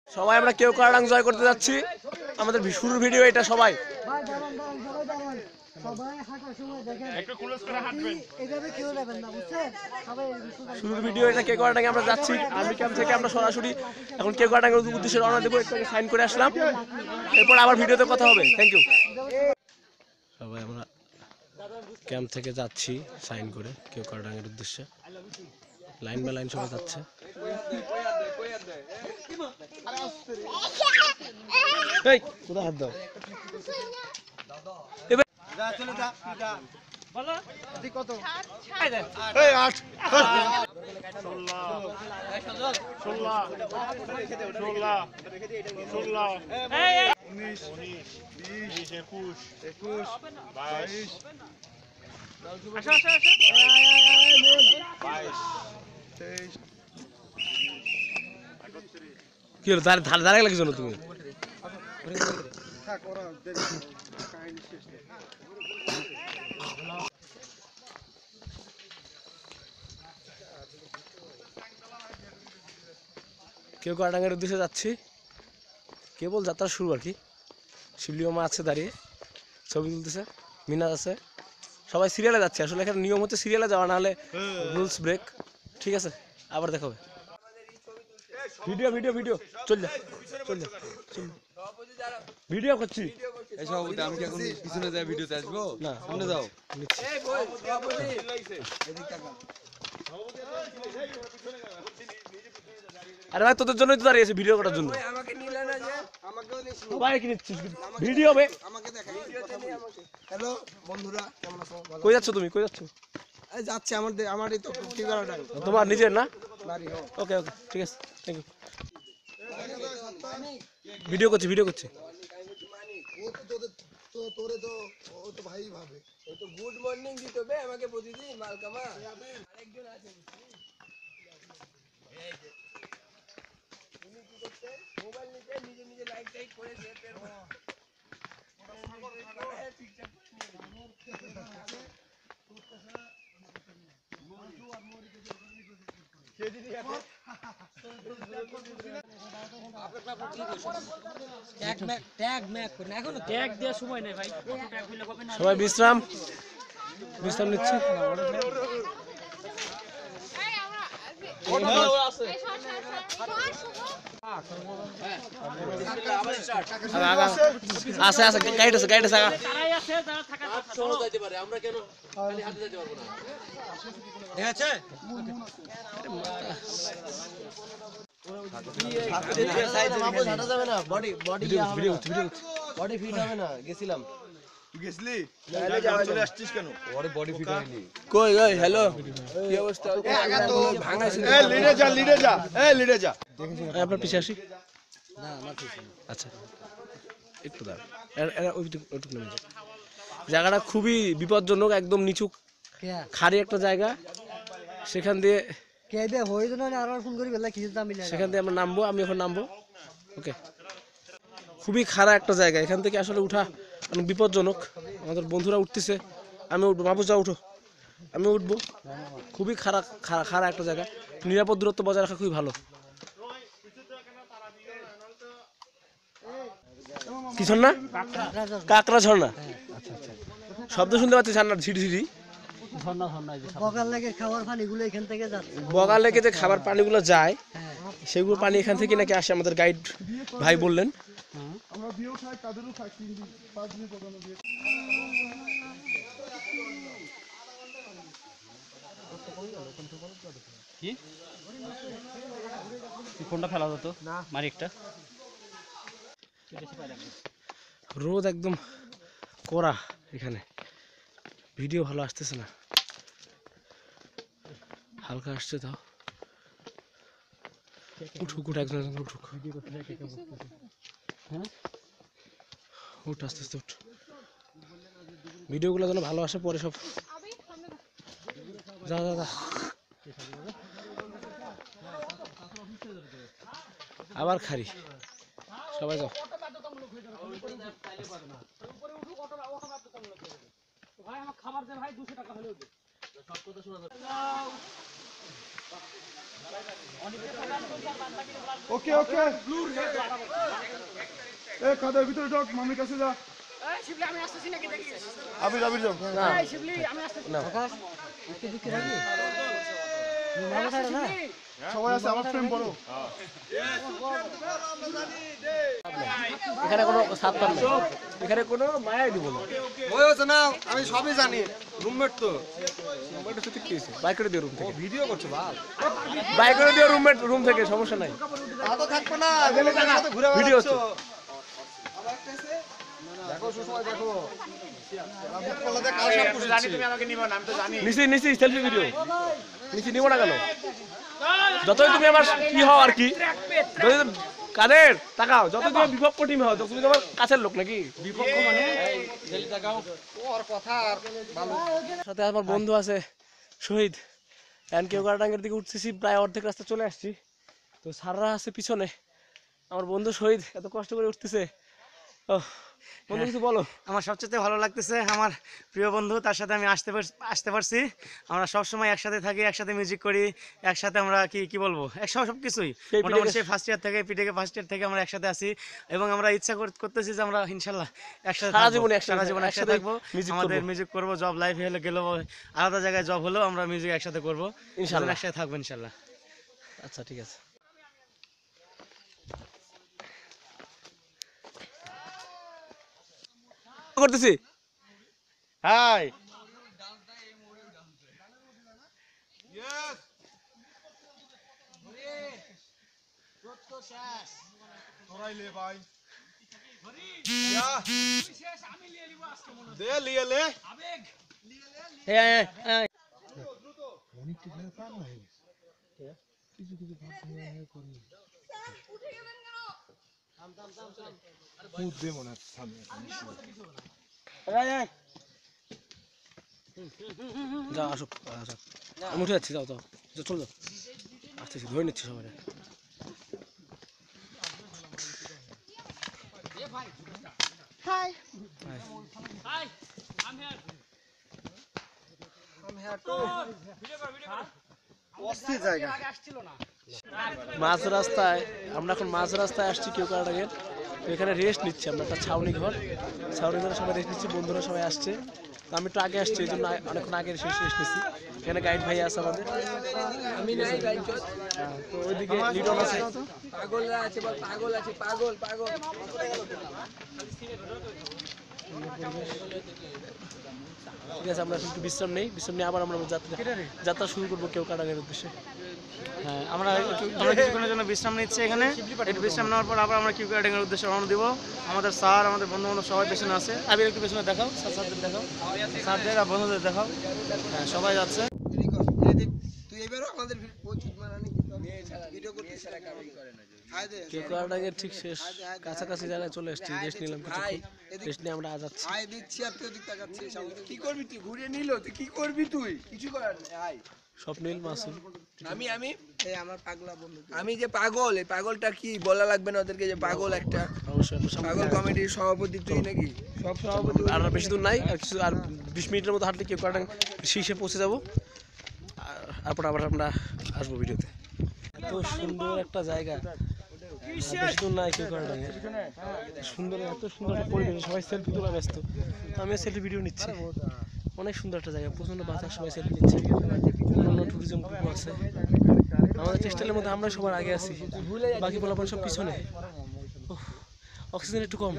সবাই আমরা কেওকারাডাং জয় করতে যাচ্ছি। আমাদের শুরুর ভিডিও এটা। সবাই শুরুর ভিডিও এটা। কেওকারাডাং আমরা যাচ্ছি আর্মি ক্যাম্প থেকে। আমরা সরাসরি এখন কেওকারাডাং এর উদ্দেশ্যে রওনা দেবো। একটু সাইন করে আসলাম, এরপর আবার ভিডিওতে কথা হবে। Thank you. সবাই আমরা ক্যাম্প থেকে যাচ্ছি সাইন করে কেওকারাডাং এর উদ্দেশ্যে। লাইন বাই লাইন সবাই যাচ্ছে। এই কোথায় হাত দাও? কি হলো? দাঁড়ায় লাগছো না তুমি? কেওকারাডাংয়ের উদ্দেশ্যে যাচ্ছি। কেবল যাত্রা শুরু আর কি। শিবলিও মা আছে দাঁড়িয়ে, ছবি তুলতেছে। মিনাজ আছে। সবাই সিরিয়ালে যাচ্ছে। আসলে এখানে নিয়ম হচ্ছে সিরিয়ালে যাওয়া, না হলে রুলস ব্রেক। ঠিক আছে, আবার দেখা হবে। ভিডিও ভিডিও ভিডিও চল যা, চল যা, ভিডিও করছি। এই সভাপতি, আমি কি এখন পিছনে যাই ভিডিওতে আসবো? না, সামনে যাও। আরে ভাই, তোদের জন্যই তো দাঁড়িয়েছে, ভিডিও করার জন্য। ভিডিও হবে। হ্যালো বন্ধুরা, কেমন আছো? কই যাচ্ছ তুমি? কই যাচ্ছ? এই যাচ্ছে আমারই তো কেওকারাডাং। তোমার নিজের না? বাড়ি। ওকে ওকে, ঠিক আছে, থ্যাংক ইউ। ভিডিও করছি, ভিডিও করছি। তোরে তো ও তো ভাই ভাবে। ও তো গুড মর্নিং দিত বে আমাকে প্রতিদিন মালকামা। আরেকজন আছে এই যে উনি কি করতে মোবাইল নিতে নিজে নিজে লাইক টাইক করে সেটের ঠিকঠাক সবাই বিশ্রাম বিশ্রাম নিচ্ছি। আছে আছে, গাইড আছে, গাইড আছে। আমরা কেন খালি হাতে যেতে পারবো না? ঠিক আছে, বডি ফিট হবে না। গেছিলাম। গেছলি? চলে আসছিস কেন? ওরে বডি ফিট হয়নি। কই কই হ্যালো, কি অবস্থা? ভাঙাইছিল। এই লিডে যা, লিডে যা, এই লিডে যা। আপনার পিছে আসি। না, আমার পিছে। আচ্ছা, একটু দাঁড়ান। এরা ওইটুকু নেমে যায়। জায়গাটা খুবই বিপজ্জনক, একদম নিচু খাড়ি একটা জায়গা। সেখান দিয়ে আমরা নামবো। আমি এখন নামবো। ওকে, খুবই খাড়া একটা জায়গা। এখান থেকে আসলে উঠা অনেক বিপজ্জনক। আমাদের বন্ধুরা উঠতেছে, আমি উঠবো। মাহফুজা উঠো, আমি উঠবো। খুবই খাড়া একটা জায়গা। নিরাপদ দূরত্ব বজায় রাখা খুবই ভালো। কি ঝর্ণা? কাকড়া ঝর্ণা। আচ্ছা আচ্ছা, শব্দ শুনতে পাচ্ছি ঝর্ণার ঝিরি ঝিরি। বগাল লেগে খাবার পানিগুলো এখান থেকে যাচ্ছে। বগাল লেগে যে খাবার পানিগুলো যায়, সেগুলো পানি এখান থেকে নাকি আসে, আমাদের গাইড ভাই বললেন। কোনটা ফেলা হতো না, মারিকটা। রোদ একদম কড়া এখানে। ভিডিও ভালো আসতেছে না, হালকা আসছে। তাও উঠুক, একজন একজন উঠুক। উঠ, আস্তে আস্তে উঠ। ভিডিওগুলো যেন ভালো আসে পরে সব। যা যা যা, আবার খারি। সবাই যাও। ভাই আমার খাবার দে ভাই, 200 টাকা হলেও দে। সব কথা শোনা যাবে। ওকে ওকে এ কাদের ভিতরে ঢোক মামির কাছে যা আবির আবির যাও সবাই আছে আমার ফ্রেম বড় এখানে কোনো সাবধান নেই, এখানে কোনো মায়াই দিব না। হয়েছে না, আমি সবই জানি। রুমমেট তো রুমমেটের সাথে কি হয়েছে? বাইক করে দিও রুম থেকে, ভিডিও করছে ভাই। বাইক করে দিও রুম থেকে, সমস্যা নাই। তা তো থাকবে না, গেলে তার সাথে ঘুরে ভিডিও বেড়াচ্ছ। হচ্ছে। দেখো সুসময় দেখো। আমি কলেজে কাল সব পুষেছি। জানি তুমি আমাকে নিবা না, আমি তো জানি। নিছি সেলফি ভিডিও নিছি, নিব না কেন? যতই তুমি আমার কি হও আর কি, কাদের তাকাও, যত তুমি বিপক্ষ টিম হও, তুমি তোমার কাছের লোক নাকি? বিপক্ষ মানে জেলি তাকাও। ওর কথা আর ভালো। সাথে আমার বন্ধু আছে শহীদ, কেওকারাডাঙ্গের দিকে উঠতেছি, প্রায় অর্ধেক রাস্তা চলে আসছি। তো সাররা আছে পিছনে, আমার বন্ধু শহীদ এত কষ্ট করে উঠতেছে। বন্ধু কিছু বলো। আমার সবচেয়ে ভালো লাগতেছে আমার প্রিয় বন্ধু, তার সাথে আমি আসতে পারছি। আমরা সবসময় একসাথে থাকি, একসাথে মিউজিক করি, একসাথে আমরা কি বলবো, একসাথে সব কিছুই মোটামুটি সেই ফার্স্ট ইয়ার থেকে, পিটিকে ফার্স্ট ইয়ার থেকে আমরা একসাথে আছি। এবং আমরা ইচ্ছা করতেছি যে আমরা ইনশাল্লাহ একসাথে সারা জীবন একসাথে থাকবো, আমাদের মিউজিক করবো। জব লাইফ হলে গেলেও, আলাদা জায়গায় জব হলেও আমরা মিউজিক একসাথে করবো, ইনশাল্লাহ একসাথে থাকবো ইনশাল্লাহ। আচ্ছা ঠিক আছে। করতেছি হাই তোরাইলে ভাই দে লিয়ে লে যাও, আসুক আসুক, আমি উঠে যাচ্ছি, যাও যাও চলো যাও, আসতেছি, ধরে নিচ্ছি সবাই। অস্থির জায়গা। মাঝ রাস্তায় আমরা এখন আসছি কেওকারাডাঙ্গের। তো এখানে রেস্ট নিচ্ছি আমরা, একটা ছাউনি ঘরে সবাই রেস্ট নিচ্ছি, বন্ধুরা সবাই আসছে। তো আমি একটু আগে আসছি, এই জন্য অনেকক্ষণ আগে রেস্ট নিচ্ছি। এখানে গাইড ভাই আছে আমাদের, তো ওইদিকে লিডন আছে। পাগলরা আছে, বল পাগল আছে, পাগল পাগল। ঠিক আছে, আমরা একটু বিশ্রাম নিয়ে আবার আমরা যাত্রা শুরু করবো কেওকারাডাঙ্গের উদ্দেশ্যে। হ্যাঁ, আমরা কিছুক্ষণের জন্য বিশ্রাম নিচ্ছি এখানে। একটু বিশ্রাম নেওয়ার পর আবার আমরা কেওকারাডাঙ্গের উদ্দেশ্যে রওনা দিব। আমাদের স্যার, আমাদের বন্ধু বান্ধব সবাই পেছনে আছে। আবির একটু পেছনে দেখাও, স্যারদের দেখাও, স্যারদের আর বন্ধুদের দেখাও। হ্যাঁ, সবাই যাচ্ছে। তুই এবারও আমাদের প্রচুর মারানি ভিডিও করতে সারা কাজ করে না। কেওকারাডাঙ্গের ঠিক শেষ কাছাকাছি জায়গায় চলে এসেছি, রেস্ট নিলাম কিছুক্ষণ, রেস্ট নিয়ে আমরা যাচ্ছি। আয় দিচ্ছি আর তুই ওদিক তাকাচ্ছিস। কি করবি তুই? ঘুরিয়ে নিল, তুই কি করবি? তুই কিছু করার নেই। আয় স্বপ্নীল মাসুম, আমি এই আমার পাগলা বন্ধু, আমি যে পাগল, এই পাগলটা কি বলা লাগবে না ওদেরকে যে পাগল একটা? অবশ্যই পাগল কমিটির সভাপতি তুই নাকি? সব সভাপতি। আর বেশি দূর নাই, আর 20 মিনিটের মতো হাঁটলে কেওকারাডাঙ্গ শীর্ষে পৌঁছে যাবো। তারপর আবার আমরা আসবো ভিডিওতে। এত সুন্দর একটা জায়গা, বেশি দূর নাই কেওকারাডাঙ্গের, সুন্দর, এত সুন্দর একটা পরিবেশ, সবাই সেলফি তোলা ব্যস্ত। আমিও সেলফি ভিডিও নিচ্ছি। অনেক সুন্দর একটা জায়গা, প্রচন্ড বাতাস, সবাই সেলফি নিচ্ছে, অন্য ট্যুরিজম গ্রুপ আছে। আমাদের টেক্সটাইলের মধ্যে আমরা সবার আগে আছি, বাকি পোলাপান সব পিছনে। অক্সিজেন একটু কম,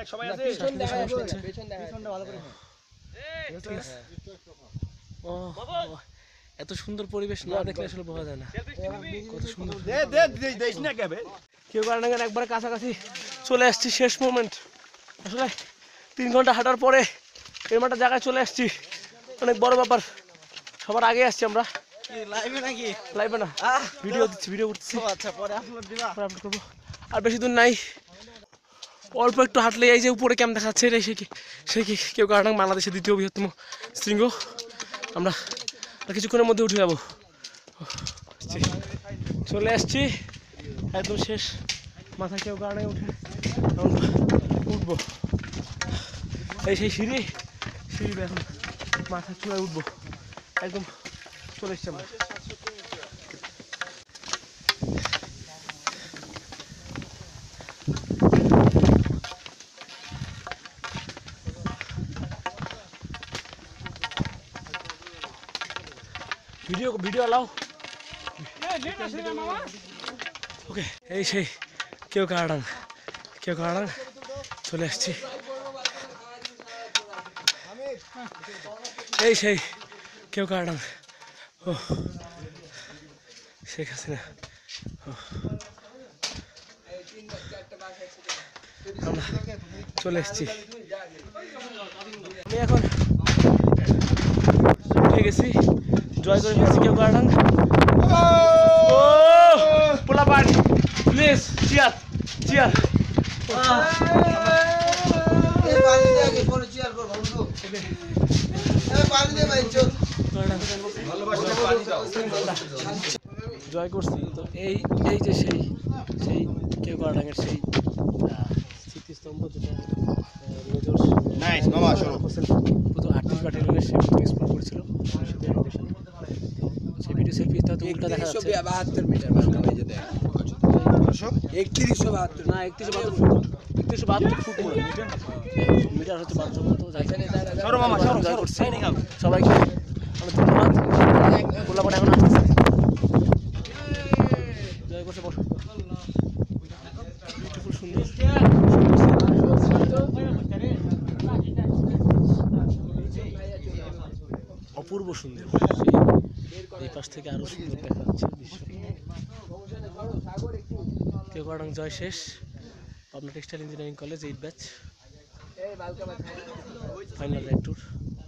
এত সুন্দর পরিবেশ না দেখলে আসলে বোঝা যায় না কত সুন্দর। কেওকারাডাঙ্গের একবারে কাছাকাছি চলে আসছি, শেষ মোমেন্ট। আসলে 3 ঘন্টা হাঁটার পরে এরকম একটা জায়গায় চলে আসছি, অনেক বড় ব্যাপার। সবার আগে আসছি আমরা। লাইভে না, ভিডিও দিচ্ছি, ভিডিও করতেছি। আচ্ছা, পরে আপলোড করবো। আর বেশি দূর নাই, অল্প একটু হাঁটলে এই যে উপরে ক্যাম্প দেখাচ্ছে, এটাই সেই কেওকারাডাং বাংলাদেশের 2য় বৃহত্তম শৃঙ্গ। আমরা কিছুক্ষণের মধ্যে উঠে যাবো। চলে আসছি একদম শেষ মাথা, কেওকারাডাঙ্গে উঠবো। এই সেই সিঁড়ি এখন মাথার চূড়ায় উঠবো, একদম চলে এসছি আমরা। ভিডিও আলাও। ওকে, এই সেই কেওকারাডাং চলে আসছি। এই সেই কেওকারাডাং, ও শেখ হাসিনা। আমরা চলে এসেছি। আমি এখন উঠে গেছি, জয় করে ফেলছি কেওকারাডাং। ও পোলাপান প্লিজ চিয়ার চিয়ার। জয় করছি তো এই যে সেই কেওকারাডাঙের সেই স্মৃতিস্তম্ভ যেটা মেজর প্রথম 38 ব্যাটালিয়নের সে এক্সপ্লোর করেছিল সেই ভিডিও সেলফিটা তো উল্টা দেখা যাচ্ছে। 172 মিটার বালকা ভাই যেতে 3172 না 3172 ফুট মিটার হচ্ছে 72 মতো যাইছে। সবাইকে অনেক ধন্যবাদ। গোলাপাট এখন আসতেছে, জয় করছে বসো। বিউটিফুল সুন্দর অপূর্ব সুন্দর। এই পাশ থেকে আরো সুন্দর দেখা যাচ্ছে দৃশ্য। কেওকারাডাং জয় শেষ। Pabna textile engineering college 8 batch final ride tour.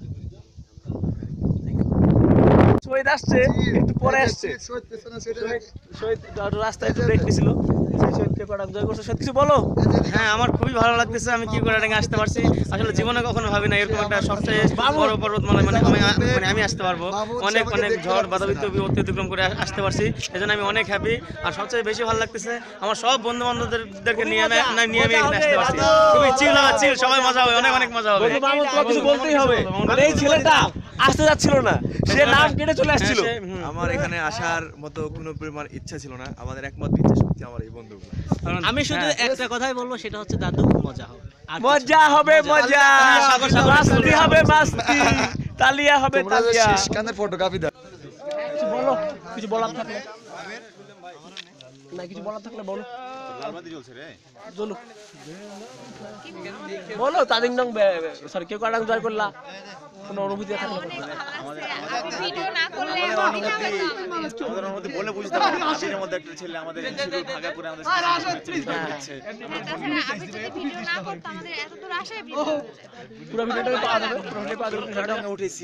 Shahid আসছে একটু পরে আসছে, শহীদ রাস্তায় একটু ব্রেক নিছিল। শহীদ কেওকারাডাং জয় করছে, সব কিছু বলো। হ্যাঁ, আমার খুবই ভালো লাগতেছে, আমি কেওকারাডাঙে আসতে পারছি। আসলে জীবনে কখনো ভাবি না এরকম একটা সবচেয়ে বড় পর্বতমালা আমি আসতে পারবো। অনেক ঝড় বাধাবিত অতিক্রম করে আসতে পারছি, এজন্য আমি অনেক হ্যাপি। আর সবচেয়ে বেশি ভালো লাগতেছে আমার সব বন্ধু বান্ধবদেরকে নিয়ে আমি এখানে আসতে পারছি। খুবই চিল, সবাই মজা হবে, অনেক মজা হবে। কিছু বলতেই হবে, এই ছেলেটা আসতে যাচ্ছিল না, সে নাম কেটে চলে আসছিল। আমার এখানে আসার মতো কোনো পরিমাণ ইচ্ছা ছিল না, আমাদের একমাত্র ইচ্ছা শক্তি আমার এই বন্ধু। আমি শুধু একটা কথাই বলবো, সেটা হচ্ছে দাদু মজা হবে, মজা হবে, মজা মাস্তি হবে, মাস্তি তালিয়া হবে, তালিয়া। কানের ফটোগ্রাফি দাও, কিছু বলো, কিছু বলার থাকলে না, কিছু বলার থাকলে বলো। চলো বলো। তাদিং সরি কেওকারাডাং জয় করলা, কোনো অনুভূতি থাকলে ভিডিও না করলে আমাদের মধ্যে বলে বুঝতে পারি না। আবিরের মধ্যে একটা ছেলে আমাদের শুরু ভাগা করে আমাদের সাথে হচ্ছে। আপনি যদি ভিডিও না করতে আমাদের এত দূর আসাই পুরো ভিডিওটা পাওয়া যাবে, পুরো ভিডিও পাওয়া যাবে। কেওকারাডাঙে উঠেছি,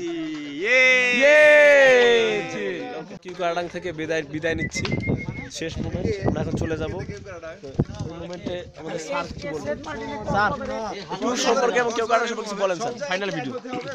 কেওকারাডাং থেকে বিদায় নিচ্ছি। শেষ মোমেন্ট, আমরা এখন চলে যাব। ওই মোমেন্টে আমাদের স্যার কি বলবেন? স্যার ট্যুর সম্পর্কে এবং কেওকারাডাং সম্পর্কে কিছু বলেন স্যার, ফাইনাল ভিডিও।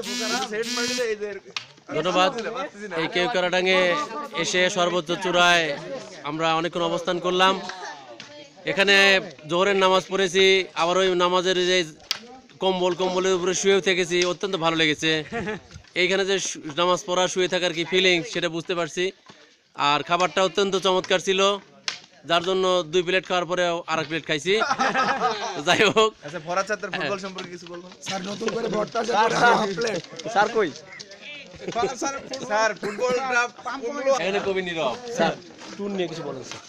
ধন্যবাদ। এই কেওকারাডাঙে এসে সর্বোচ্চ চূড়ায় আমরা অনেকক্ষণ অবস্থান করলাম। এখানে জোহরের নামাজ পড়েছি, আবার ওই নামাজের যে কম্বলের উপরে শুয়েও থেকেছি, অত্যন্ত ভালো লেগেছে। এইখানে যে নামাজ পড়া শুয়ে থাকার কি ফিলিংস সেটা বুঝতে পারছি। আর খাবারটা অত্যন্ত চমৎকার ছিল, যার জন্য 2 প্লেট খাওয়ার পরে আরেক প্লেট খাইছি। যাই হোক, আচ্ছা ফরাদ স্যার ফুটবল সম্পর্কে কিছু বলবেন? স্যার নতুন করে ভর্তা স্যার কই? স্যার ফুটবলটা এখানে কবি নীরব। স্যার ট্যুর নিয়ে কিছু বলেন স্যার।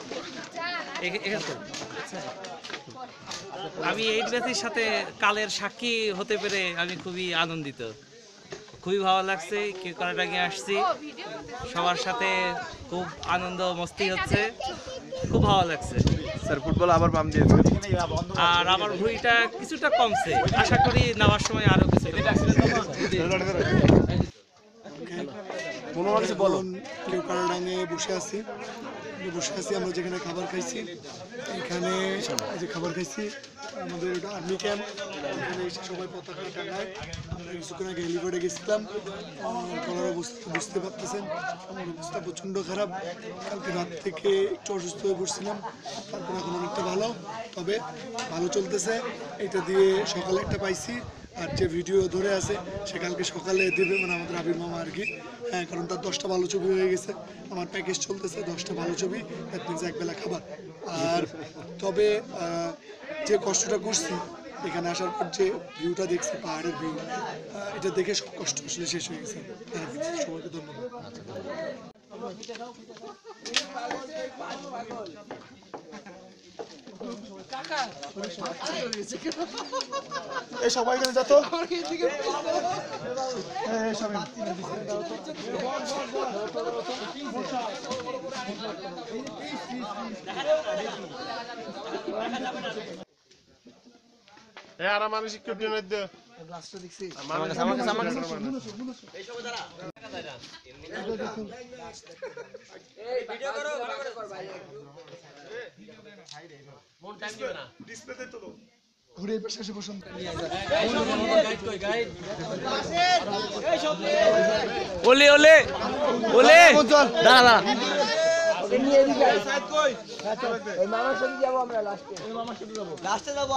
আমি এই ব্যাচের সাথে কালের সাক্ষী হতে পেরে আমি খুবই আনন্দিত, খুবই ভালো লাগছে। কেওকারাডাঙে আসছি, সবার সাথে খুব আনন্দ মস্তি হচ্ছে, খুব ভালো লাগছে। স্যার ফুটবল আবার বাম দিয়েছে, আর আমার ভুঁড়িটা কিছুটা কমছে, আশা করি নামার সময় আরো কিছু কিছু বলো। কেওকারাডাঙে বসে আছি, আমরা যেখানে খাবার খাইছি, এখানে যে খাবার খাইছি আমাদের এটা আর্মি ক্যাম্প। এখানে এসে সবাই পতাকা টাঙায়। আমরা কিছুক্ষণ আগে হেলিপ্যাডে গেছিলাম। গলার অবস্থা বুঝতে পারতেছেন, আমার অবস্থা প্রচণ্ড খারাপ। কালকে রাত থেকে একটু অসুস্থ হয়ে পড়ছিলাম, তারপর এখন অনেকটা ভালো, তবে ভালো চলতেছে। এটা দিয়ে সকালে একটা পাইছি, আর যে ভিডিও ধরে আছে সে কালকে সকালে দেবে, মানে আমাদের আবির মামা আর কি। হ্যাঁ, কারণ তার 10টা ভালো ছবি হয়ে গেছে, আমার প্যাকেজ চলতেছে 10টা ভালো ছবি, দ্যাট মিনস একবেলা খাবার। আর তবে যে কষ্টটা করছি এখানে আসার পর যে ভিউটা দেখছি, পাহাড়ের ভিউ, এটা দেখে সব কষ্ট আসলে শেষ হয়ে গেছে। সবাইকে ধন্যবাদ। এই সবাই এখানে যা তো আর মানুষ কি গ্লাসটা দেখছি ঘুরে এই পাশে এসে বসুন। ওলে ওলে ওলে দাঁড়া দাঁড়া লাস্টে যাবো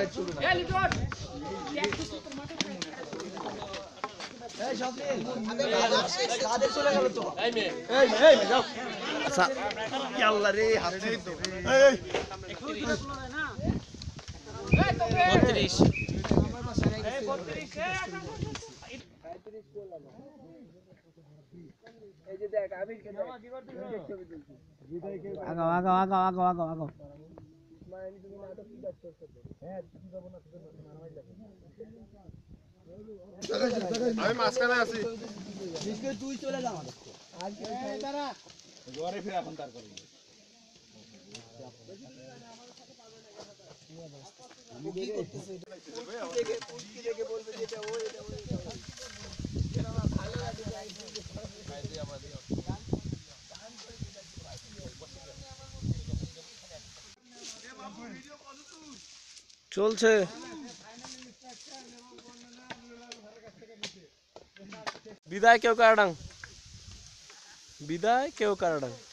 আমি মাঝখানে আছি। তুই চলে যা ঘরে ফিরে এখন তারপরে চলছে। বিদায় কেওকারাডাং, বিদায় কেওকারাডাং।